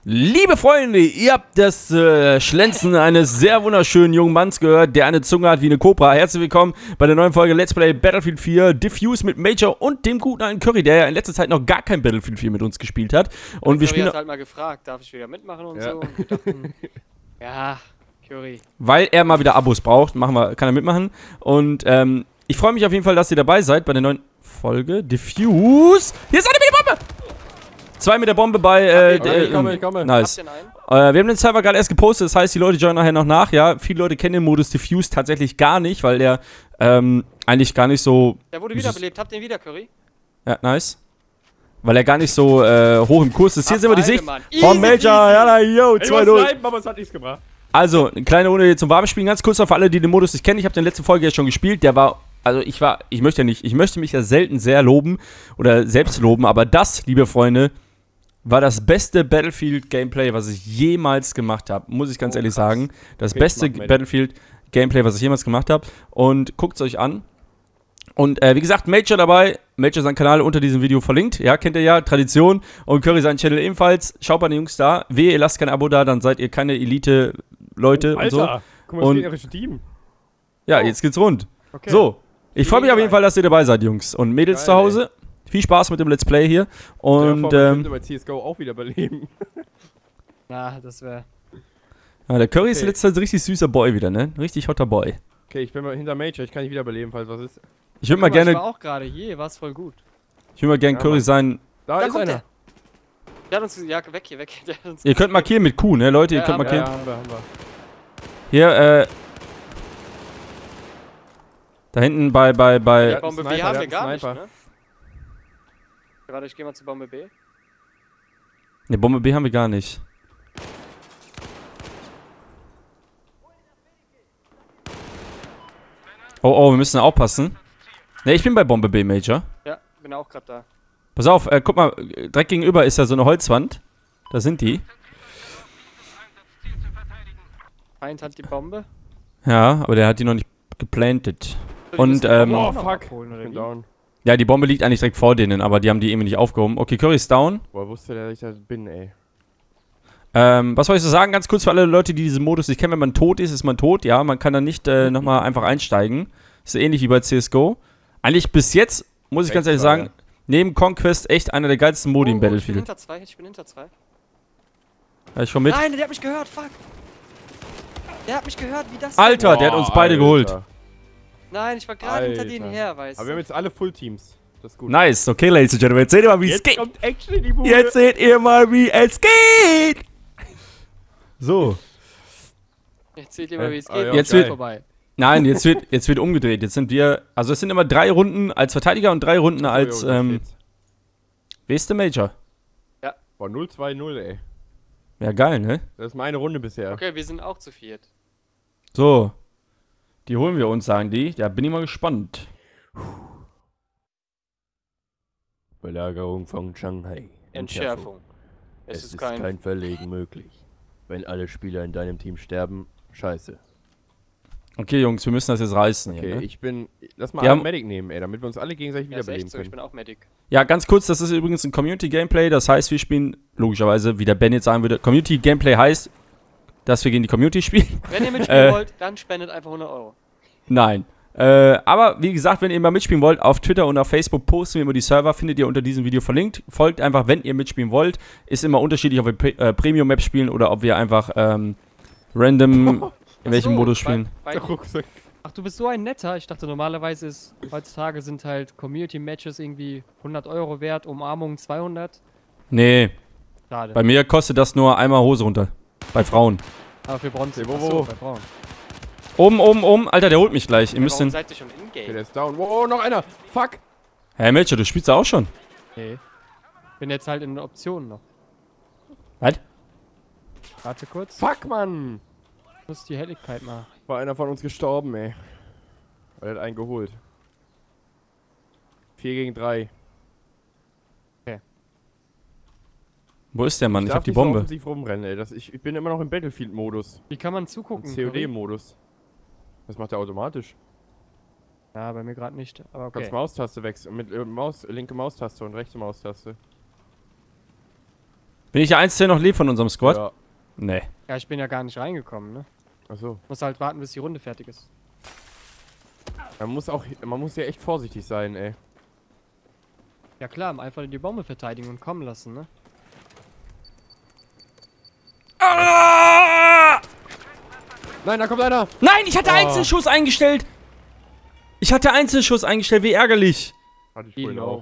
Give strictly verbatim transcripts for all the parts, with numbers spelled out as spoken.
Liebe Freunde, ihr habt das äh, Schlenzen eines sehr wunderschönen jungen Manns gehört, der eine Zunge hat wie eine Kobra. Herzlich willkommen bei der neuen Folge Let's Play Battlefield vier Diffuse mit Major und dem guten alten Curry, der ja in letzter Zeit noch gar kein Battlefield vier mit uns gespielt hat. Und ja, wir Curry spielen hat halt mal gefragt, darf ich wieder mitmachen und ja. so. Und wir dachten, ja, Curry. Weil er mal wieder Abos braucht, machen wir, kann er mitmachen. Und ähm, ich freue mich auf jeden Fall, dass ihr dabei seid bei der neuen Folge Diffuse. Hier ist eine mit der Bombe! Zwei mit der Bombe bei, äh, okay, äh, ich komme, ich komme. nice. Habt ihr einen? Äh, wir haben den Server gerade erst gepostet, das heißt, die Leute joinen nachher noch nach, ja. Viele Leute kennen den Modus Diffuse tatsächlich gar nicht, weil der, ähm, eigentlich gar nicht so... Der wurde wiederbelebt, habt ihr ihn wieder, Curry? Ja, nice. Weil er gar nicht so, äh, hoch im Kurs ist. Hier Ach, sehen wir die beide, Sicht Mann. von Easy, Major, ja, yo, zwei null. Aber es hat nichts gebracht. Also, eine kleine Runde hier zum Warmspielen, ganz kurz noch für alle, die den Modus nicht kennen. Ich habe den letzten Folge ja schon gespielt, der war... Also ich war, ich möchte ja nicht, ich möchte mich ja selten sehr loben oder selbst loben, aber das, liebe Freunde, war das beste Battlefield-Gameplay, was ich jemals gemacht habe. Muss ich ganz Oh, ehrlich krass. sagen. Das Okay, beste ich mach mit. Battlefield-Gameplay, was ich jemals gemacht habe. Und guckt es euch an. Und äh, wie gesagt, Major dabei. Major sein Kanal unter diesem Video verlinkt. Ja, kennt ihr ja, Tradition. Und Curry seinen Channel ebenfalls. Schaut bei den Jungs da. Wehe, ihr lasst kein Abo da, dann seid ihr keine Elite-Leute Oh, und so. Alter, guck mal, Und- das gegnerische Team. Ja, Oh. jetzt geht's rund. Okay. So, ich freue mich auf jeden Geil. Fall, dass ihr dabei seid, Jungs und Mädels Geil, zu Hause. Viel Spaß mit dem Let's Play hier. Und Und ähm, ähm, bei C S G O auch wieder beleben. Na, das wäre... ja, der Curry ist Okay. letzter ein richtig süßer Boy wieder, ne? Richtig hotter Boy. Okay, ich bin mal hinter Major, ich kann nicht wiederbeleben, falls was ist. Ich würde mal Guck mal, ich gerne, war auch gerade hier, war's voll gut. ich würde mal gerne Ja, Curry Mann. sein. Da, Da ist kommt einer. er. Der hat uns... Ja, weg hier, weg. Der hat uns Ihr könnt markieren mit Q, ne, Leute? Ihr Ja, könnt ja, markieren. Ja, haben wir, haben wir. Hier, äh. Da hinten bei, bei, bei. Ja. Bombe B Sniper, haben der wir hat gar einen nicht, Sniper. ne? Ja, warte, ich geh mal zu Bombe B. Ne, Bombe B haben wir gar nicht. Oh, oh, wir müssen aufpassen. Ne, ich bin bei Bombe B, Major. Ja, bin auch gerade da. Pass auf, äh, guck mal, direkt gegenüber ist ja so eine Holzwand. Da sind die. Feind hat die Bombe. Ja, aber der hat die noch nicht geplantet. So, die Und, müssen die ähm, Bombe Oh, auch noch fuck. abholen, oder Ich bin wie? down. Ja, die Bombe liegt eigentlich direkt vor denen, aber die haben die eben nicht aufgehoben. Okay, Curry ist down. Woher wusste der, dass ich da bin, ey? Ähm, was soll ich so sagen? Ganz kurz für alle Leute, die diesen Modus nicht kennen. Wenn man tot ist, ist man tot. Ja, man kann dann nicht äh, nochmal einfach einsteigen. Ist so ähnlich wie bei C S G O. Eigentlich bis jetzt, muss ich ganz ehrlich Rechtsfrage. sagen, neben Conquest echt einer der geilsten Modi im Oh, oh, ich bin Battlefield. hinter zwei, ich bin hinter zwei. Ja, ich komm mit. Nein, der hat mich gehört, fuck. Der hat mich gehört, wie das Alter, denn? der hat uns Oh, beide Alter. geholt. Nein, ich war gerade hinter Alter. denen her, weißt du. Aber wir haben jetzt alle Full-Teams. Das ist gut. Nice, okay, Ladies and Gentlemen. Jetzt seht ihr mal, wie es Jetzt geht. kommt Action in die Bude. Jetzt seht ihr mal, wie es geht. So. Jetzt seht ihr mal, wie es Ah, geht. ja, Jetzt Geil. wird- vorbei. Nein, jetzt wird, jetzt wird umgedreht. Jetzt sind wir, also es sind immer drei Runden als Verteidiger und drei Runden als, Oh, jo, da ähm, steht's. wer ist der Major? Boah, null zwei null, ey. Ja, geil, ne? Das ist meine Runde bisher. Okay, wir sind auch zu viert. So. Die holen wir uns, sagen die. Ja, bin ich mal gespannt. Belagerung von Shanghai. Entschärfung. Es, Es ist, ist kein... kein Verlegen möglich. Wenn alle Spieler in deinem Team sterben, scheiße. Okay, Jungs, wir müssen das jetzt reißen Okay, hier, ne? ich bin... Lass mal Wir einen haben- Medic nehmen, ey, damit wir uns alle gegenseitig Ja, ist wiederbeleben echt so, ich können. bin auch Medic. Ja, ganz kurz, das ist übrigens ein Community-Gameplay. Das heißt, wir spielen, logischerweise, wie der Ben jetzt sagen würde, Community-Gameplay heißt, dass wir gegen die Community spielen. Wenn ihr mitspielen Äh. wollt, dann spendet einfach hundert Euro. Nein. Äh, aber wie gesagt, wenn ihr mal mitspielen wollt, auf Twitter und auf Facebook posten wir immer die Server, findet ihr unter diesem Video verlinkt. Folgt einfach, wenn ihr mitspielen wollt. Ist immer unterschiedlich, ob wir Pre äh, Premium-Map spielen oder ob wir einfach ähm, random in welchem Ach so, Modus spielen. Bei, Der bei, Rucksack. ach, du bist so ein Netter. Ich dachte, normalerweise ist, heutzutage sind halt Community-Matches irgendwie hundert Euro wert, Umarmungen zweihundert. Nee, Schade. bei mir kostet das nur einmal Hose runter. Bei Frauen. Aber für Bronze. Wo, Ach wo, so, wo? bei Frauen. Oben, oben, oben. Alter, der holt mich gleich. Ihr Ja, müsst warum den... seid ihr schon Okay, in-game? der ist down. Wow, noch einer. Fuck. Hä, Mädchen, du spielst ja auch schon. Nee. Bin jetzt halt in den Optionen noch. Was? Warte kurz. Fuck, Mann. Ich muss die Helligkeit mal. War einer von uns gestorben, ey. Er hat einen geholt. vier gegen drei. Wo ist der Mann? Ich, darf hab die nicht so Bombe. offensiv rumrennen, ey. Das, ich, ich bin immer noch im Battlefield-Modus. Wie kann man Im zugucken? C O Curry? D-Modus. Das macht er automatisch. Ja, bei mir gerade nicht. Aber Du kannst okay. Maustaste wechseln. Mit äh, Maus, linke Maustaste und rechte Maustaste. Bin ich der Einzige, der noch lebt von unserem Squad? Ja. Nee. Ja, ich bin ja gar nicht reingekommen, ne? Achso. Muss halt warten, bis die Runde fertig ist. Man muss auch, man muss ja echt vorsichtig sein, ey. Ja klar, einfach die Bombe verteidigen und kommen lassen, ne? Ah! Nein, da kommt einer! Nein, ich hatte Oh. Einzelschuss eingestellt. Ich hatte Einzelschuss eingestellt, wie ärgerlich. Hatte ich Wie vorhin low. auch.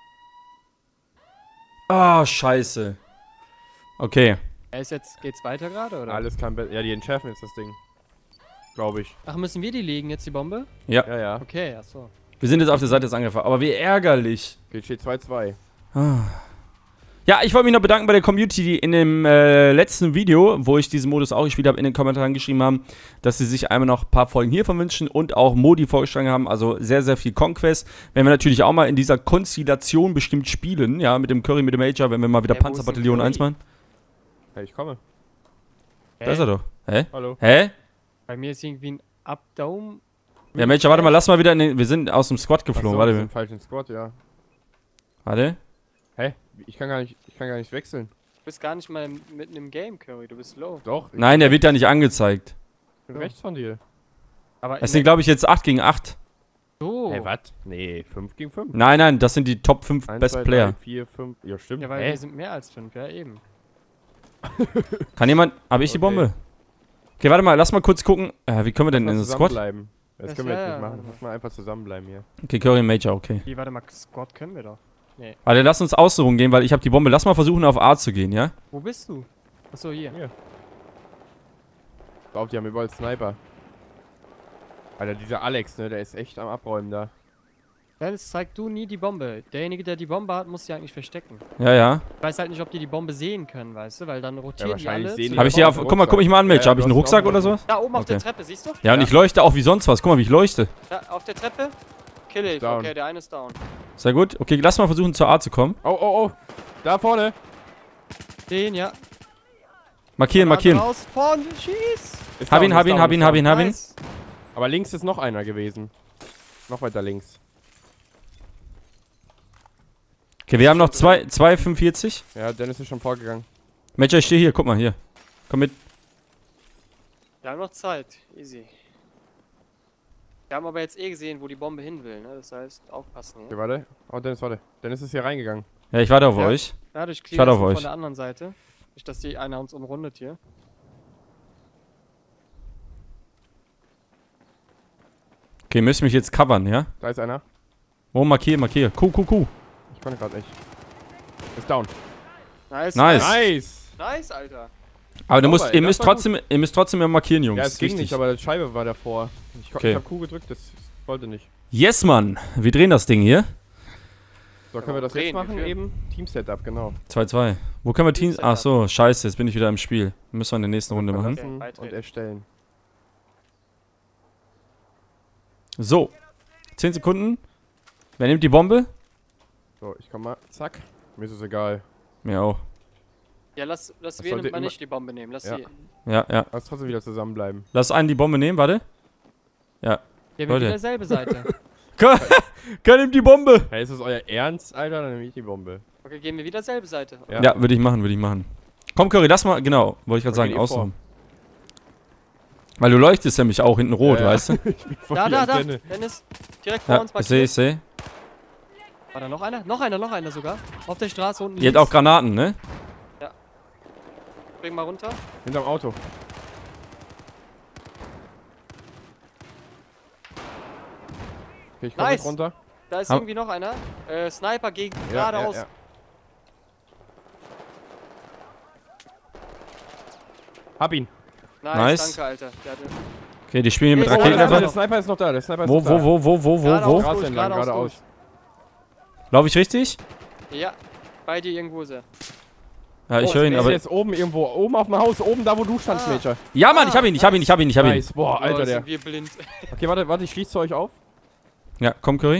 Ah, scheiße. Okay. Er ist jetzt, geht's weiter gerade, oder? Alles kann be- Ja, die entschärfen jetzt das Ding. Glaube ich. Ach, müssen wir die legen, jetzt die Bombe? Ja, Ja, ja. Okay, achso. wir sind jetzt auf der Seite des Angriffers, aber wie ärgerlich. Okay, steht zwei zwei. Ja, ich wollte mich noch bedanken bei der Community, die in dem äh, letzten Video, wo ich diesen Modus auch gespielt habe, in den Kommentaren geschrieben haben, dass sie sich einmal noch ein paar Folgen hiervon wünschen und auch Modi vorgeschlagen haben, also sehr, sehr viel Conquest. Werden wir natürlich auch mal in dieser Konstellation bestimmt spielen, ja, mit dem Curry, mit dem Major, wenn wir mal wieder Hä, wo ist denn Panzerbataillon Curry? eins machen. Hey, ich komme. Da ist er doch. Hä? Hallo. Hä? Bei mir ist irgendwie ein Up-Down. Ja, Major, warte mal, lass mal wieder in den, wir sind aus dem Squad geflogen, Achso, warte. wir sind falsch im Squad, ja. Warte. Hä? Ich kann gar nicht, ich kann gar nicht wechseln. Du bist gar nicht mal im- mitten im Game, Curry. Du bist low. Doch. Ich Nein, der wird da nicht angezeigt. bin rechts von dir. Aber Das in sind, glaube ich, jetzt acht gegen acht. so. Hä, was? Nee, fünf gegen fünf. Nein, nein, das sind die Top fünf eins, Best zwei, Player. drei, vier, fünf. Ja, stimmt. Ja, weil Hä? wir sind mehr als fünf, ja eben. Kann jemand. Habe ich die Okay. Bombe? Okay, warte mal, lass mal kurz gucken. Äh, wie können wir denn Lass in mal das Squad? zusammenbleiben. Das Das- können wir ja, jetzt ja, nicht machen. warte mal. Lass mal einfach zusammenbleiben hier. Okay, Curry und Major, okay. Wie, warte mal, Squad können wir doch. Warte, lass uns außen rumgehen, weil ich habe die Bombe. Lass mal versuchen, auf A zu gehen, ja? Wo bist du? Achso, hier. Hier. Auf, die haben überall Sniper. Alter, dieser Alex, ne, der ist echt am Abräumen da. Dennis, zeig du nie die Bombe. Derjenige, der die Bombe hat, muss sie eigentlich verstecken. Ja, ja. Ich weiß halt nicht, ob die die Bombe sehen können, weißt du? Weil dann rotieren die wahrscheinlich alle. sehen zu die Habe der ich die auf. Bombe. Guck mal, guck mich mal an, Major. Ja, Habe ich du einen hast auch Rucksack oder einen sowas? Da oben auf der Okay. Treppe, siehst du? Ja, und Ja. ich leuchte auch wie sonst was. Guck mal, wie ich leuchte. Da, auf der Treppe. Kill Down. Okay, der eine ist down. Sehr gut. Okay, lass mal versuchen, zur A zu kommen. Oh, oh, oh. Da vorne. Den, ja. Markieren, markieren. Raus, vorne, schieß! Ist Hab down, ihn, ist hab ihn, down, hab ist ihn, hab down. ihn, hab ihn. Nice. Aber links ist noch einer gewesen. Noch weiter links. Okay, wir haben noch zwei, zwei fünfundvierzig. Ja, Dennis ist schon vorgegangen. Major, ich stehe hier. Guck mal, hier. Komm mit. Wir haben noch Zeit. Easy. Wir haben aber jetzt eh gesehen, wo die Bombe hin will, ne? Das heißt, aufpassen. Okay, Ja? warte. Oh, Dennis, warte. Dennis ist hier reingegangen. Ja, ich warte auf Ja. euch. Dadurch Ich warte auf von euch. der anderen Seite. Nicht, dass die einer uns umrundet hier. Okay, müsst mich jetzt covern, ja? Da ist einer. Wo, markier, markier. Kuh, kuh, kuh. Ich konnte gerade nicht. Ist down. Nice. Nice. Nice. Nice, Alter. Aber du Sauber, musst, ey, ihr das müsst war trotzdem, ihr müsst trotzdem ja markieren, Jungs. Ja, Das es ist ging wichtig. nicht, aber die Scheibe war davor. Ich, ko- Okay. ich hab Q gedrückt, das wollte nicht. Yes, Mann. Wir drehen das Ding hier. So, können wir das drehen, jetzt machen wir führen. eben? Team-Setup, genau. zwei zwei. Wo können wir Teams... Team-Setup. Ach so, scheiße, jetzt bin ich wieder im Spiel. Müssen wir in der nächsten Runde machen. Okay, Verlassen beitreten. und erstellen. So. zehn Sekunden. Wer nimmt die Bombe? So, ich komm mal. Zack. Mir ist es egal. Mir auch. Ja, lass, lass Das wir sollte mal immer- nicht die Bombe nehmen. Lass Ja. die. Ja, ja. Lass trotzdem wieder zusammenbleiben. Lass einen die Bombe nehmen, warte. Ja. Ja, wir Leute. wieder selbe Seite. Ker nimmt die Bombe. Hey, ist das euer Ernst, Alter? Dann nehme ich die Bombe. Okay, gehen wir wieder selbe Seite. Ja. Ja, würde ich machen, würde ich machen. Komm, Curry, lass mal... Genau, wollte ich gerade Dann sagen, geht ihr aussuchen. Weil du leuchtest nämlich auch hinten rot, Ja, ja. weißt du? Ich bin voll Da, die da, da. Antenne. Dennis, direkt vor Ja, uns ich sehe, markiert. ich sehe. War da noch einer? Noch einer, noch einer sogar. Auf der Straße unten. Ihr habt auch Granaten, ne? Bring mal runter. Hinterm Auto. Okay, ich komm Nice. nicht runter. Da ist Hab- irgendwie noch einer. Äh, Sniper gegen Ja, geradeaus. Ja, ja. Hab ihn. Nice, Nice. danke, Alter. Der hatte Okay, die spielen hier mit Hey, Oh, Raketen der, einfach. der Sniper ist noch da. Der Sniper ist Wo, noch da. wo, wo, wo, wo, wo, geradeaus wo? Straße durch, entlang, geradeaus geradeaus. Lauf ich richtig? durch. Ja, bei dir irgendwo ist er. Ja, ich Oh, höre ihn, der aber... ist jetzt oben irgendwo. Oben auf dem Haus. Oben da, wo du standst, Ah. Major. Ja, Mann, ich hab ihn, ich hab ihn, ich hab ihn, ich hab ihn. Nice. Boah, Alter, oh, der. sind wir blind. Okay, warte, warte, ich schließe zu euch auf. Ja, komm, Curry.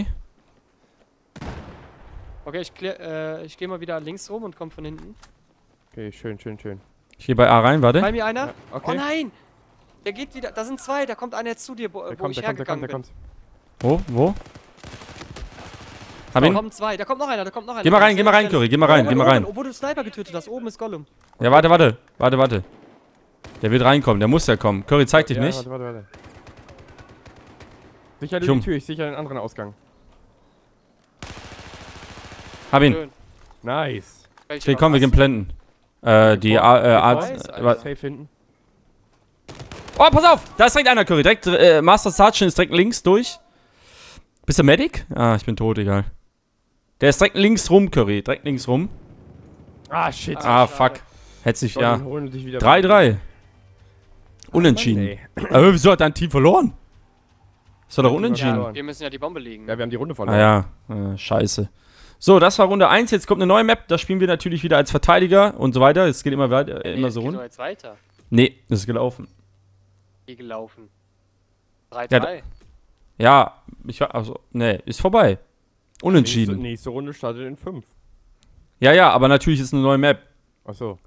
Okay, ich, klär, äh, ich gehe mal wieder links rum und komm von hinten. Okay, schön, schön, schön. Ich gehe bei A rein, warte. Bei mir einer? Ja, Oh okay. nein! Der geht wieder. Da sind zwei. Da kommt einer jetzt zu dir, wo, Der wo kommt, ich der kommt, der kommt, hergegangen der bin. kommt. Wo, wo? Hab Da ihn. kommen zwei, da kommt noch einer, da kommt noch einer. Geh mal rein, geh mal rein, Curry, geh mal rein, geh mal rein. Wo du Sniper getötet hast, oben ist Gollum. Ja, warte, warte, warte, warte. Der wird reinkommen, der muss ja kommen. Curry, zeig dich Ja, nicht. warte, warte, warte. Sicher Schum. die Tür, ich sicher den anderen Ausgang. Hab ihn. Schön. Nice. Okay, komm, wir gehen blenden. Äh, die A, äh, Arzt. weiß, Äh, wa- Safe hinten. oh, pass auf! Da ist direkt einer, Curry. Direkt, äh, Master Sergeant ist direkt links durch. Bist du Medic? Ah, ich bin tot, egal. Der ist direkt links rum, Curry. Direkt links rum. Ah, shit. Ah, schade. fuck. Hätte sich, Soll ja. den holen und dich wieder- drei drei. Unentschieden. Ey. Aber wieso hat dein Team verloren? Ist doch doch unentschieden. verloren. Wir müssen ja die Bombe liegen. Ja, wir haben die Runde verloren. Ah ja, äh, scheiße. So, das war Runde eins. Jetzt kommt eine neue Map. Da spielen wir natürlich wieder als Verteidiger und so weiter. Es geht immer weiter, äh, Nee, immer es so geht rund. doch jetzt weiter. Nee, das ist gelaufen. Wie gelaufen. drei Ja, drei. Ja, ich war, also, nee, ist vorbei. Nächste, Unentschieden. nächste Runde startet in fünf. Ja, ja, aber natürlich ist eine neue Map. Achso.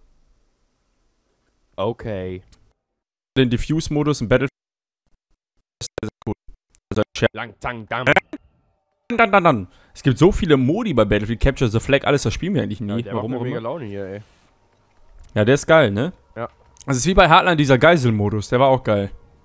Okay. Den Diffuse-Modus im Battle. Also, Lang, zang, dam. dann, dann, dann. Es gibt so viele Modi bei Battlefield, Capture the Flag, alles, das spielen wir eigentlich nie. Ja, der Warum macht auch mir mega immer. Laune hier, ey. Ja, der ist geil, ne? Ja. Das ist wie bei Hardline dieser Geisel-Modus, der war auch geil.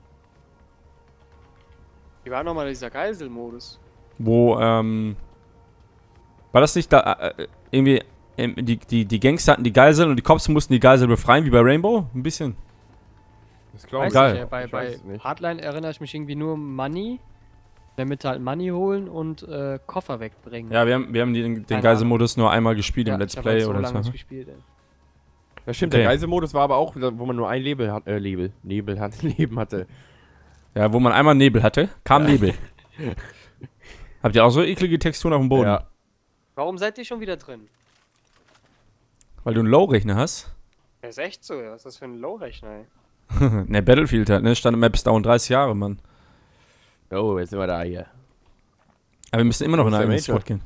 Wie war nochmal dieser Geiselmodus? Wo, ähm. War das nicht da, äh, irgendwie, ähm, die, die, die Gangster hatten die Geiseln und die Cops mussten die Geisel befreien, wie bei Rainbow? Ein bisschen. Das glaube Weiß ich. geil. nicht, ey, bei, Ich bei weiß es nicht. Hardline erinnere ich mich irgendwie nur um Money. In der Mitte halt Money holen und äh, Koffer wegbringen. Ja, wir haben, wir haben den, den Keine Geiselmodus nur einmal gespielt Ja, im Let's ich hab Play halt so oder lange so. nicht gespielt, ey. Ja, stimmt, Okay. der Geiselmodus war aber auch, wo man nur ein Label hat, äh, Label, Nebel hat, Leben hatte. Ja, wo man einmal Nebel hatte, kam Nebel. Habt ihr auch so eklige Texturen auf dem Boden? Ja. Warum seid ihr schon wieder drin? Weil du einen Low-Rechner hast? Das ist echt so, ja. Was ist das für ein Low-Rechner, ey? ne, Battlefield halt, ne? Standard Maps dauern dreißig Jahre, Mann. Oh, jetzt sind wir da hier. Aber wir müssen immer noch Wo in ist der einen Major? Squad gehen.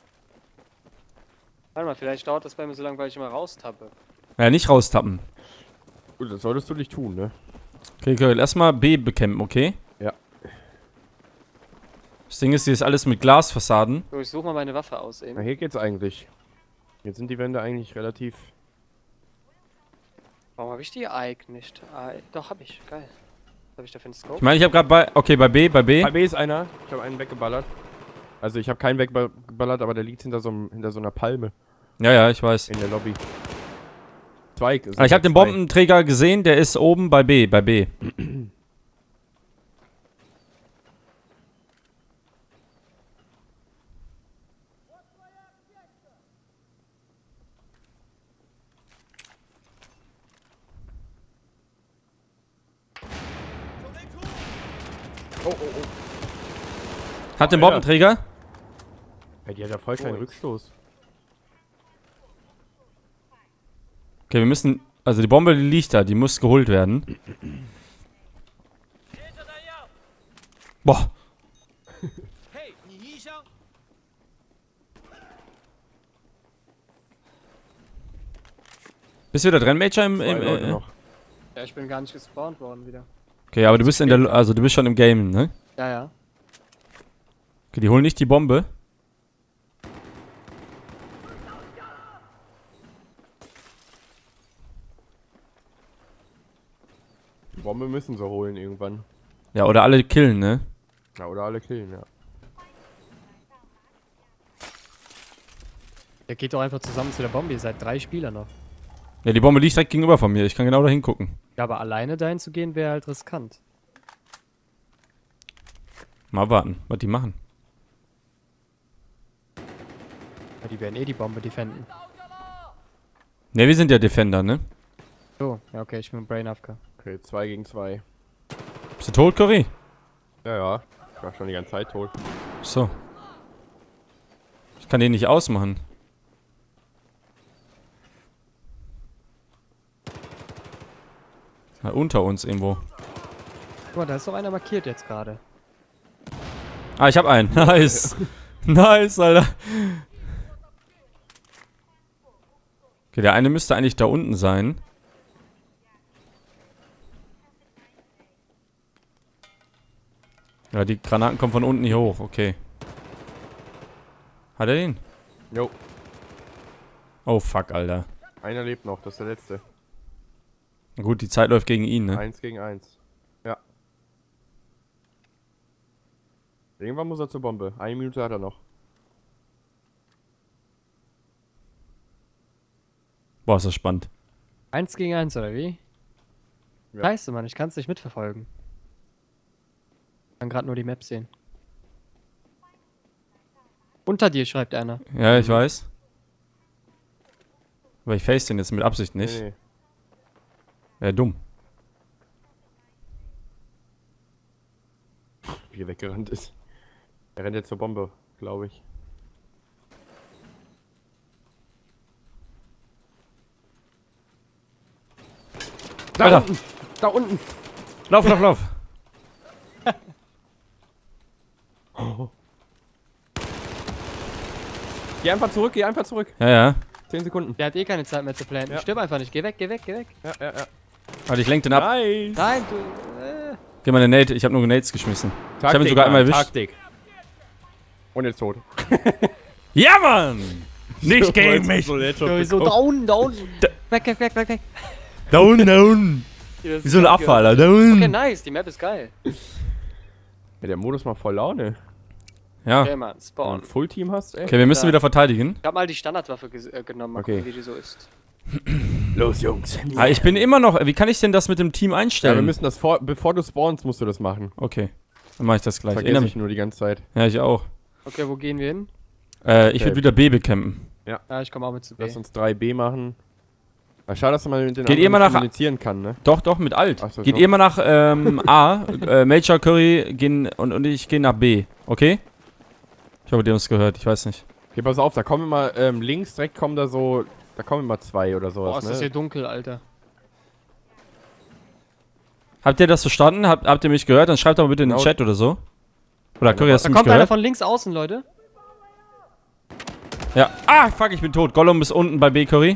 Warte mal, vielleicht dauert das bei mir so lange, weil ich immer raustappe. Ja, nicht raustappen. Gut, das solltest du nicht tun, ne? Okay, okay, erstmal B bekämpfen, okay? Ja. Das Ding ist, hier ist alles mit Glasfassaden. So, ich suche mal meine Waffe aus Na, eben. hier geht's eigentlich. Jetzt sind die Wände eigentlich relativ... Warum habe ich die Ike nicht? Ah, doch, habe ich. Geil. Was habe ich da für einen Scope? Ich meine, ich habe gerade bei, okay, bei B, bei B. Bei B ist einer. Ich habe einen weggeballert. Also ich habe keinen weggeballert, aber der liegt hinter so, einem- hinter so einer Palme Ja, ja, ich weiß. in der Lobby. Zwei. sind Aber ich habe ja den zwei. Bombenträger gesehen, der ist oben bei B, bei B. Oh, oh, oh. Hat den Alter. Bombenträger? Ey, die hat ja voll keinen Oh. Rückstoß. Okay, wir müssen, also die Bombe, die liegt da, die muss geholt werden. Boah. Bist du wieder drin, Major? Im, Zwei im, Leute äh, noch. Ja, ich bin gar nicht gespawnt worden wieder. okay, aber du bist in der, also du bist schon im Game, ne? Ja, ja. Okay, die holen nicht die Bombe. Die Bombe müssen sie holen irgendwann. Ja, oder alle killen, ne? Ja, oder alle killen, ja. Der geht doch einfach zusammen zu der Bombe. Ihr seid drei Spieler noch. Ja, die Bombe liegt direkt gegenüber von mir. Ich kann genau da hingucken. Ja, aber alleine dahin zu gehen wäre halt riskant. Mal warten, was die machen. Ja, die werden eh die Bombe defenden. Ne, wir sind ja Defender, ne? So, ja, okay, ich bin Brain Afka. Okay, zwei gegen zwei. Bist du tot, Curry? Ja, ja. Ich war schon die ganze Zeit tot. So. Ich kann den nicht ausmachen. Ja, unter uns irgendwo. Guck mal, da ist doch einer markiert jetzt gerade. Ah, ich hab einen. Nice. Nice, Alter. Okay, der eine müsste eigentlich da unten sein. Ja, die Granaten kommen von unten hier hoch. Okay. Hat er ihn? Jo. Oh fuck, Alter. Einer lebt noch, das ist der letzte. Gut, die Zeit läuft gegen ihn, ne? Eins gegen eins. Ja. Irgendwann muss er zur Bombe. Eine Minute hat er noch. Boah, ist das spannend. Eins gegen eins, oder wie? Ja. Scheiße, Mann, ich kann es nicht mitverfolgen. Ich kann gerade nur die Map sehen. Unter dir schreibt einer. Ja, ich weiß. Aber ich face den jetzt mit Absicht nicht. Nee, nee. Wäre dumm. Wie er weggerannt ist. Er rennt jetzt zur Bombe, glaube ich. Da Alter. unten! Da unten! Lauf, lauf, lauf! Geh einfach zurück, geh einfach zurück. Ja, ja. Zehn Sekunden. Der hat eh keine Zeit mehr zu planen. Ja. Ich stirb einfach nicht. Geh weg, geh weg, geh weg. Ja, ja, ja. Warte, ich lenk den ab. Nice! Nein, du. Äh. Geh mal eine Nate. Ich habe nur Nades geschmissen. Taktik, ich habe ihn sogar Mann, einmal erwischt. Taktik. Und jetzt tot. Ja, Mann! Nicht gegen mich! So, So, so da unten, da unten. Weg, weg, weg, weg, weg. Down, down! Wie so ein Abfall, Alter. Okay, Down! nice. Die Map ist geil. Ja, der Modus macht voll Laune. Ja. Okay, Mann, Wenn du Spawn. ein Fullteam hast, ey. Okay, wir müssen Ja. wieder verteidigen. Ich hab mal die Standardwaffe ges- äh, genommen, mal Okay. gucken, wie die so ist. Los, Jungs. Ah, ich bin immer noch. Wie kann ich denn das mit dem Team Ja, einstellen? wir müssen das vor, bevor du spawnst, musst du das machen. Okay. Dann mache ich das gleich. Vergesse Erinnere ich mich. nur die ganze Zeit. Ja, ich auch. Okay, wo gehen wir hin? Äh, ich Okay. würde wieder B bekämpfen. Ja, ich komme auch mit zu B. Lass uns drei B machen. Ah, schade, dass man mit den Geht ihr anderen mal nach- kommunizieren kann, ne? Doch, doch, mit Alt. Ach so, Geht so. ihr mal nach ähm, A, äh, Major Curry gehen und, und ich gehe nach B, okay? Ich hoffe, die haben es gehört, ich weiß nicht. Okay, pass auf, da kommen immer, ähm, links direkt kommen da so, da kommen immer zwei oder sowas, Boah, ist das ne? hier dunkel, Alter. Habt ihr das verstanden? Habt, habt ihr mich gehört? Dann schreibt doch mal bitte in den Genau. Chat oder so. Oder Curry, hast Da du mich kommt einer gehört? von links außen, Leute. Ja. Ah, fuck, ich bin tot. Gollum ist unten bei B, Curry.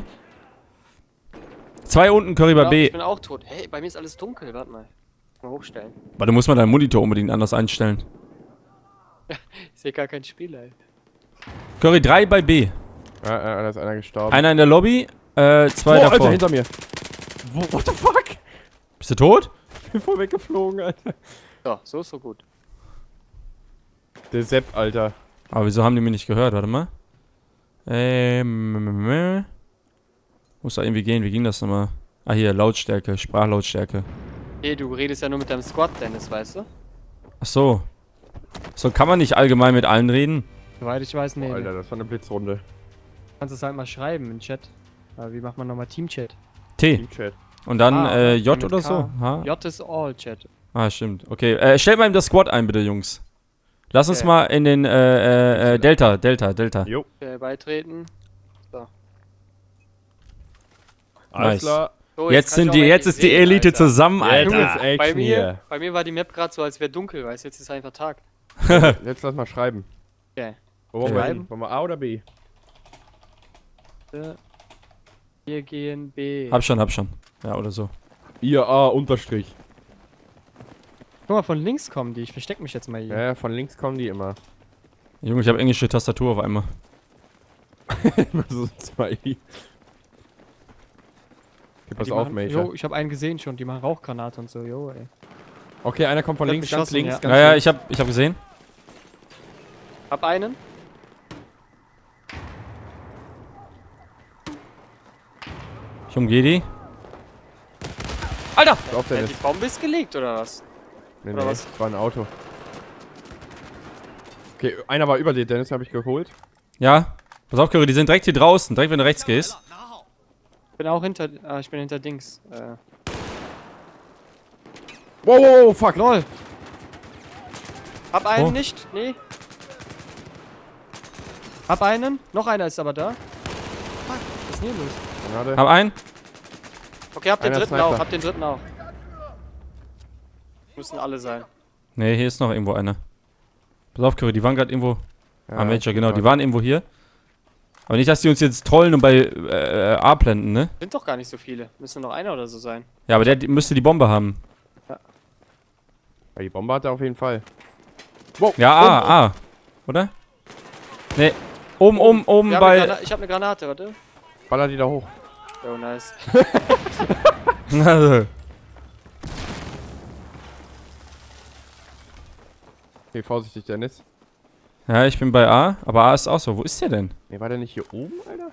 Zwei unten, Curry bei Ja, B. ich bin auch tot. Hey, bei mir ist alles dunkel. Warte mal. Mal hochstellen. Warte, muss man deinen Monitor unbedingt anders einstellen. Ich sehe gar kein Spiel, ey. Curry, drei bei B. Ja, ja, da ist einer gestorben. Einer in der Lobby, äh, zwei oh, davor. Alter, hinter mir. Wo, what the fuck? Bist du tot? Ich bin voll weggeflogen, Alter. So, so ist so gut. Der Sepp, Alter. Aber wieso haben die mich nicht gehört? Warte mal. Ähm, muss da irgendwie gehen. Wie ging das nochmal? Ah, hier, Lautstärke, Sprachlautstärke. Hey, du redest ja nur mit deinem Squad, Dennis, weißt du? Ach so. So, kann man nicht allgemein mit allen reden? Soweit ich weiß, nee. Oh, Alter, nee. das war eine Blitzrunde. Kannst es halt mal schreiben im Chat. Aber wie macht man nochmal Teamchat? T. Teamchat. Und dann Ah, äh, mit J K. oder so? Ha? J ist all Chat. Ah, stimmt. Okay, äh, stellt mal das Squad ein, bitte, Jungs. Lass uns Okay. mal in den, äh, äh, äh, Delta, Delta, Delta. Jo. Okay, beitreten. Alles Nice. klar. So, Jetzt kann ich sind auch die, endlich jetzt ist die sehen, Elite Alter. zusammen, Jetzt Alter. ist Action Bei mir, hier. bei mir war die Map gerade so, als wäre dunkel, weißt du? Jetzt ist einfach Tag. Jetzt lass mal schreiben. Okay. Wo wollen wir Schreiben? hin? Wollen wir A oder B? Wir gehen B. Hab schon, hab schon. Ja, oder so. Ihr A unterstrich. Guck mal, von links kommen die. Ich versteck mich jetzt mal hier. Ja, ja, von links kommen die immer. Junge, ich habe englische Tastatur auf einmal. Immer so zwei. Okay, pass Die auf, machen, Major. Jo, ich habe einen gesehen schon. Die machen Rauchgranate und so. Jo, ey. Okay, einer kommt von Ich hab links, ganz geschossen, links, ja. ganz Ja, ja, links. ich hab, ich hab gesehen. Hab einen. Ich umgehe die. Alter! Pass auf, Ja, Dennis. die Bombe ist gelegt, oder was? Nee, oder nee, was? war ein Auto. Okay, einer war über dir, Dennis, habe ich geholt. Ja? Pass auf, Curry, die sind direkt hier draußen. Direkt, wenn du rechts gehst. Ich bin auch hinter. Ah, ich bin hinter Dings. Äh. Wow, wow, wow, fuck. Lol. Hab einen Oh. nicht. Nee. Hab einen. Noch einer ist aber da. Fuck, was ist denn hier los? Granate. Hab einen. Okay, hab den Einer dritten Sniper. auch. Hab den dritten auch. Müssen alle sein. Ne, hier ist noch irgendwo einer. Pass auf, Curry, die waren gerade irgendwo. Ja, ah, Major, genau, die fuck. waren irgendwo hier. Aber nicht, dass die uns jetzt trollen und bei äh, A blenden, ne? Sind doch gar nicht so viele. Müssen noch einer oder so sein. Ja, aber der die- müsste die Bombe haben. Ja, die Bombe hat er auf jeden Fall. Ja, A, A. Oder? Ne. Oben, oben, oben Wir haben eine bei... Grana- ich habe eine Granate, warte. Baller die da hoch. Oh, nice. Okay, vorsichtig, Dennis. Ja, ich bin bei A, aber A ist auch so. Wo ist der denn? Nee, war der nicht hier oben, Alter?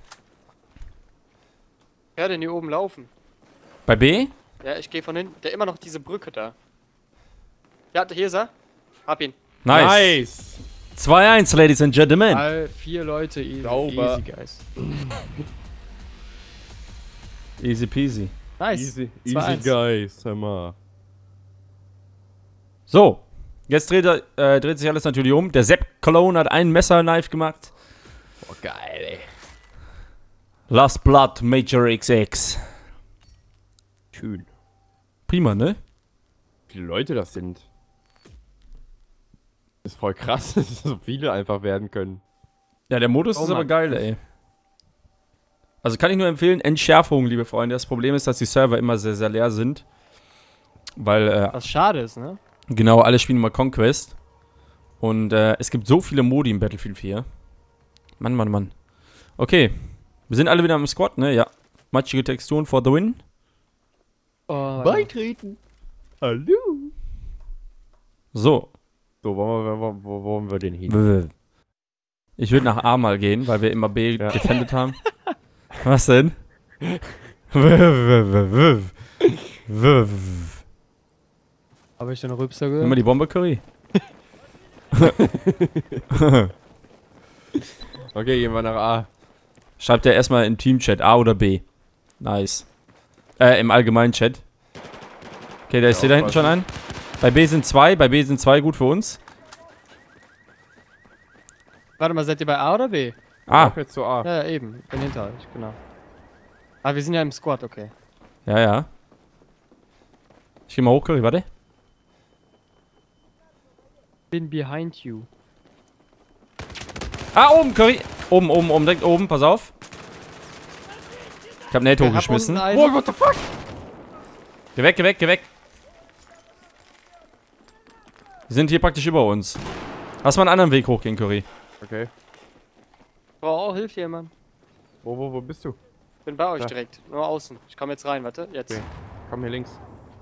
Wer denn hier oben laufen? Bei B? Ja, ich gehe von hinten. Der immer noch diese Brücke da. Ja, hier ist er. Hab ihn. Nice. Nice. zwei eins, Ladies and Gentlemen. All vier Leute, easy, Sauber. easy guys. Easy peasy. Nice. Easy, zwei easy eins. guys, sag mal. So. Jetzt dreht, er, äh, dreht sich alles natürlich um. Der Sepp Cologne hat einen Messer-Knife gemacht. Boah, geil, ey. Last Blood Major X X. Schön. Prima, ne? Wie viele Leute das sind. Ist voll krass, dass so viele einfach werden können. Ja, der Modus Oh, ist aber Mann. geil, ey. Also kann ich nur empfehlen, Entschärfung, liebe Freunde. Das Problem ist, dass die Server immer sehr, sehr leer sind. Weil, äh, Was schade ist, ne? genau, alle spielen immer Conquest. Und äh, es gibt so viele Modi im Battlefield vier. Mann, Mann, Mann. Okay. Wir sind alle wieder im Squad, ne? Ja. Matschige Texturen for the win. Oh, Beitreten. Hallo. So. So, wollen wir, wo, wo wollen wir den hin? Ich würde nach A mal gehen, weil wir immer B Ja. defendet haben. Was denn? Habe ich den Rübser Nimm mal gehört? die Bombe, Curry. Okay, gehen wir nach A. Schreibt ja erstmal im Team-Chat A oder B. Nice. Äh, im allgemeinen Chat. Okay, da ist Ja, der da hinten schon ein. Bei B sind zwei, bei B sind zwei gut für uns. Warte mal, seid ihr bei A oder B? Ah, Auf jetzt zu A. Ja, ja, eben. Bin hinter euch, genau. Ah, wir sind ja im Squad, okay. ja, ja. Ich geh mal hoch, Curry, warte. Bin behind you. Ah, oben, Curry. Oben, oben, oben, direkt oben, pass auf. Ich hab Nate Wir haben hochgeschmissen. unten einen- Oh, what the fuck? Geh weg, geh weg, geh weg. Die sind hier praktisch über uns. Lass mal einen anderen Weg hochgehen, Curry. Okay. Oh, oh, hilf jemand. Wo, wo, wo bist du? Bin bei euch Da. direkt. Nur außen. Ich komme jetzt rein, warte. Jetzt. Okay. Komm hier links.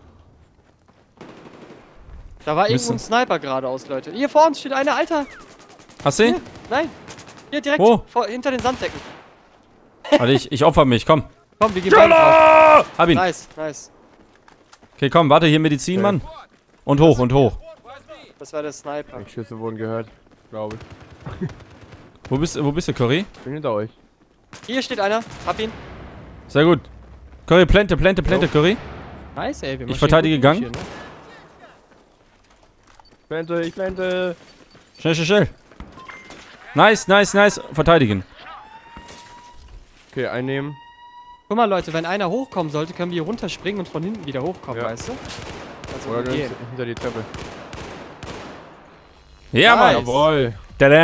Da war irgendwo Müssen- ein Sniper geradeaus, Leute. Hier vor uns steht einer, Alter. Hast du ihn? Hier, nein. Hier direkt Wo? vor, hinter den Sandsäcken. Warte, ich, ich opfer mich, komm. Komm, wir gehen beide drauf. Hab ihn. Nice, nice. Okay, komm, warte, hier Medizin, Okay. Mann. Und hoch, und hoch. Das war der Sniper. Die Schüsse wurden gehört. Glaube ich. Wo bist, wo bist du, Curry? Ich bin hinter euch. Hier steht einer. Hab ihn. Sehr gut. Curry, plante, plante, plante, Jo. Curry. Nice, ey. Wir Ich marschieren verteidige gut Gang. durch hier, ne? Ich plante, ich plante. Schnell, schnell, schnell. Nice, nice, nice. Verteidigen. Okay, einnehmen. Guck mal, Leute, wenn einer hochkommen sollte, können wir hier runterspringen und von hinten wieder hochkommen, Ja. weißt du? Also Oder gehen. ganz hinter die Treppe. Ja, Mann. Nice. Jawohl.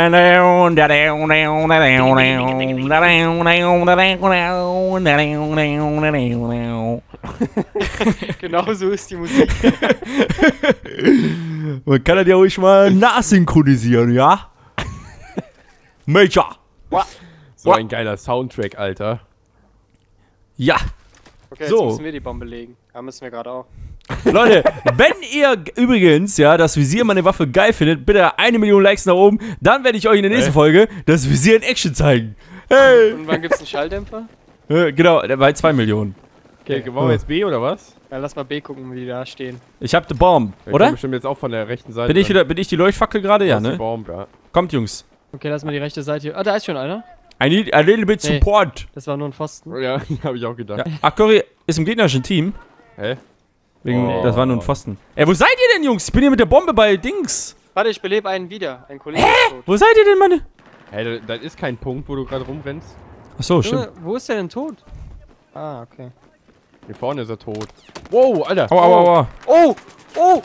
Genau so ist die Musik. Man kann das ja ruhig mal nachsynchronisieren, ja? Major. So ein geiler Soundtrack, Alter. Ja. Okay, jetzt So. müssen wir die Bombe legen. Ja, müssen wir gerade auch. Leute, wenn ihr g- übrigens, ja, das Visier meine Waffe geil findet, bitte eine Million Likes nach oben, dann werde ich euch in der nächsten Hey. Folge das Visier in Action zeigen. Hey. Und wann gibt's einen Schalldämpfer? Äh, genau, der bei zwei Millionen. Okay, wollen wir jetzt B oder was? Ja, lass mal B gucken, wie die da stehen. Ich hab the bomb, Wir kommen oder? bestimmt jetzt auch von der rechten Seite. Bin ich wieder, bin ich die Leuchtfackel gerade? Ja, Das ist die ne? Bomb, ja. Kommt, Jungs. Okay, lass mal die rechte Seite hier. Ah, da ist schon einer. I need a little bit Nee. support. Das war nur ein Pfosten. Ja, habe ich auch gedacht. Ja. Ach, Curry ist im gegnerischen Team. Hä? Wegen, Oh. das war nur ein Pfosten. Ey, wo seid ihr denn, Jungs? Ich bin hier mit der Bombe bei Dings. Warte, ich belebe einen wieder. Ein Kollege ist tot. Wo seid ihr denn, Mann? Hä, da- das ist kein Punkt, wo du gerade rumrennst. Achso, stimmt. Junge, wo ist der denn tot? Ah, okay. Hier vorne ist er tot. Wow, Alter. Aua, aua, aua. Oh! Oh!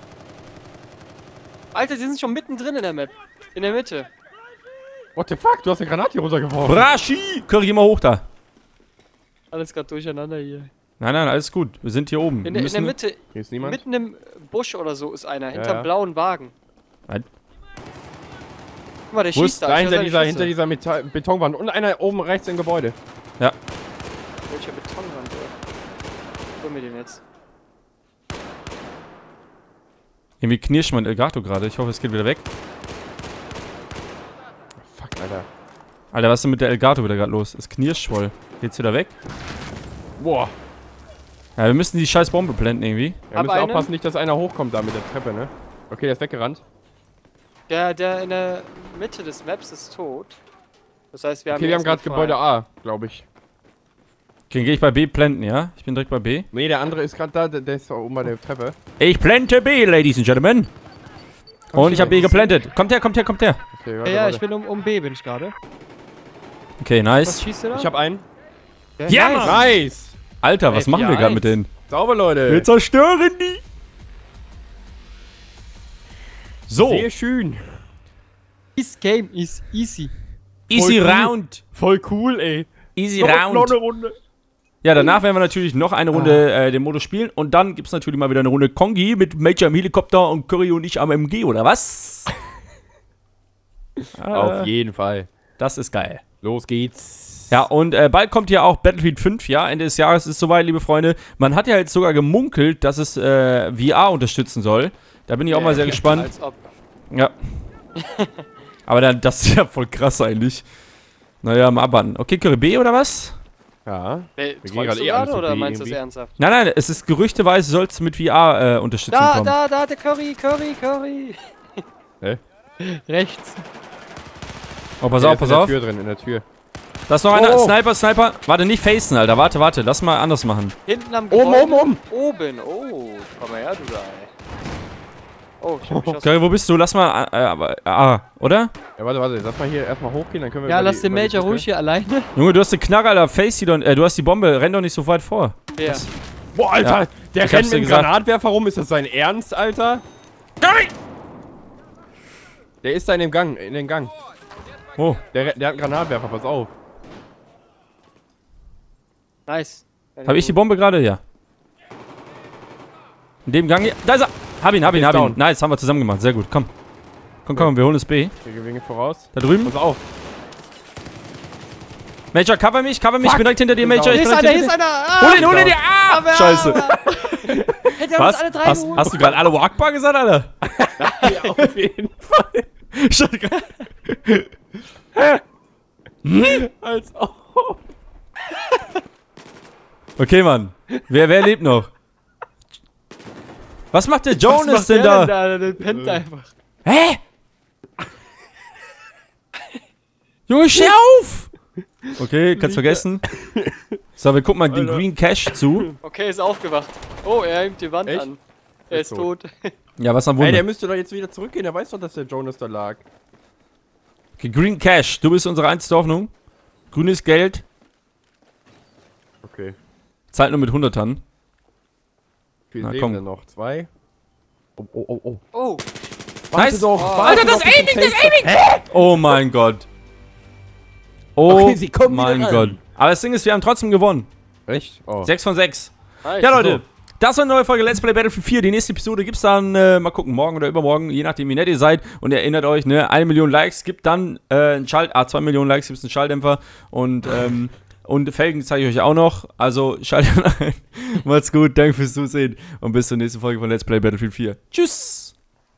Alter, sie sind schon mittendrin in der Map. In der Mitte. What the fuck? Du hast eine Granate hier runtergeworfen. Brashi! Curry, geh mal hoch da. Alles gerade durcheinander hier. Nein, nein, alles gut. Wir sind hier oben. In, Wir der, in der müssen- Mitte, Hier ist niemand. mitten im Busch oder so ist einer. Hinterm ja. blauen Wagen. Guck mal, der Wo schießt ist da. Da ich höre hinter seine dieser, Schüsse. hinter dieser Metall Betonwand. Und einer oben rechts im Gebäude. Ja. Welcher Betonwand, ey? Hol mir den jetzt. Irgendwie knirscht mein Elgato gerade. Ich hoffe, es geht wieder weg. Fuck, Alter. Alter, was ist denn mit der Elgato wieder gerade los? Es knirscht voll. Geht's wieder weg? Boah. Ja, wir müssen die scheiß Bombe blenden irgendwie. Wir Hab müssen einen. aufpassen, nicht, dass einer hochkommt da mit der Treppe, ne? Okay, der ist weggerannt. Der, der in der Mitte des Maps ist tot. Das heißt, wir haben Okay, wir haben erstmal gerade Gebäude frei. A, glaube ich. Okay, gehe ich bei B blenden, ja? Ich bin direkt bei B. Nee, der andere ist gerade da, der, der ist da oben bei der Treppe. Ich blende B, Ladies and Gentlemen. Und ich habe B geplantet. Kommt her, kommt her, kommt her. Okay, warte, Ja, ja, warte. ich bin um, um B, bin ich gerade. Okay, Was nice. schießt du da? Ich hab einen. Ja, nice. Mann! Nice! Alter, was Ey, machen wir vier gerade eins. mit denen? Sauber, Leute! Wir zerstören die. So, Sehr schön. This game is easy. easy voll cool. round. Voll cool, ey. Easy Noch- noch round. eine Runde. Ja, danach werden wir natürlich noch eine Runde äh, den Modus spielen. Und dann gibt es natürlich mal wieder eine Runde Kongi mit Major im Helikopter und Curry und ich am M G, oder was? Auf äh, jeden Fall. das ist geil. Los geht's. Ja, und äh, bald kommt ja auch Battlefield fünf, ja, Ende des Jahres ist soweit, liebe Freunde. Man hat ja jetzt sogar gemunkelt, dass es äh, V R unterstützen soll. Da bin ich auch mal sehr gespannt. Als ob. Ja. Aber dann, das ist ja voll krass eigentlich. Naja, mal abwarten. Okay, Curry B oder was? Ja. Hey, Wir gehen träumst gerade du eh alles gerade zu oder B meinst du das irgendwie. ernsthaft? Nein, nein, es ist gerüchteweise, soll es mit V R-Unterstützung Da, kommen. da, da, der Curry, Curry, Curry. Hä? Rechts. Oh, pass Der auf, ist pass in auf. der Tür drin, in der Tür. Da ist noch einer. Oh. Sniper, Sniper. Warte, nicht facen, Alter. Warte, warte. Lass mal anders machen. Hinten am Oben, Gebäude. oben, oben. Oben. Oh, komm mal her, du da, ey. Oh, ich hab mich aus... Curry, wo bist du? Lass mal. Äh, aber, ah, oder? Ja, warte, warte. Lass mal hier erstmal hochgehen, dann können wir Ja, über lass die, den über die Major Brücke. ruhig hier alleine. Junge, du hast den Knarre, Alter. Face die doch. Äh, du hast die Bombe. Renn doch nicht so weit vor. Ja. Boah, Alter. Ja. Der Ich hab's rennt dir mit dem gesagt. Granatwerfer rum. Ist das sein Ernst, Alter? Curry! Der ist da in dem Gang, in den Gang. Oh. Der, der hat einen Granatwerfer, pass auf. Nice. Habe ich die Bombe gerade? Ja. In dem Gang hier. Da ist er. Hab ihn, hab ihn, Ist hab ihn. down. Nice, haben wir zusammen gemacht. Sehr gut. Komm. Komm, komm, wir holen das B. Wir gewinnen voraus. Da drüben. Pass auf. Major, cover mich, cover mich. Ich Fuck. bin direkt hinter dir, Bin Major. down. Ich Hier bin ist direkt einer, hinter hier ist dir. einer. Ah, Hol ihn, hol ihn dir. Ah! aber- Scheiße. Hätte er Was? uns alle drei Hast, geholt. hast du gerade alle Akbar gesagt, Alter? Ja, auf jeden Fall. Ich dachte grad- Als ob. Okay, Mann. Wer, wer lebt noch? Was macht der Was Jonas macht denn der da? Der pennt einfach. Hä? Junge, steh auf! Okay, kannst vergessen. So, wir gucken mal den Alter. Green Cash zu. Okay, ist aufgewacht. Oh, er hängt die Wand Echt? an. Er Ist ist tot. Ja, was am Ey, der Wunder. müsste doch jetzt wieder zurückgehen. Der weiß doch, dass der Jonas da lag. Okay, Green Cash, du bist unsere einzige Hoffnung. Grünes Geld, Okay. zahlt nur mit Hundertern. Wie Na, leben komm. denn noch? Zwei? Oh, oh, oh, oh. Oh, Warte Nice. doch. Oh. warte Alter, das doch, bis Aiming, zum das Safe- Aiming! Oh mein Gott. Oh Okay, sie kommen mein wieder Gott. ran. Aber das Ding ist, wir haben trotzdem gewonnen. Echt? Oh. sechs von sechs. nice. Ja, Leute. Das war eine neue Folge Let's Play Battlefield vier. Die nächste Episode gibt's dann, äh, mal gucken, morgen oder übermorgen, je nachdem, wie nett ihr seid. Und ihr erinnert euch, ne, eine Million Likes gibt dann äh, ein Schalt, ah, zwei Millionen Likes gibt's einen Schalldämpfer. Und, ähm, und Felgen zeige ich euch auch noch. Also schaltet ein. Macht's gut, danke fürs Zusehen. Und bis zur nächsten Folge von Let's Play Battlefield vier. Tschüss.